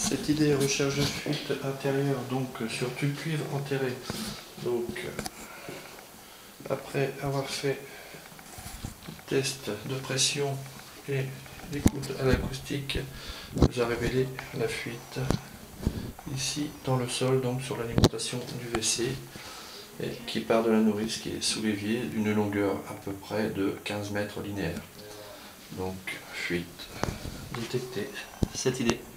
Cette idée recherche de fuite intérieure, donc sur tube cuivre enterré. Donc après avoir fait test de pression et l'écoute à l'acoustique, nous a révélé la fuite ici dans le sol, donc sur l'alimentation du WC, et qui part de la nourrice qui est sous l'évier d'une longueur à peu près de 15 mètres linéaires. Donc fuite détectée. Cette idée.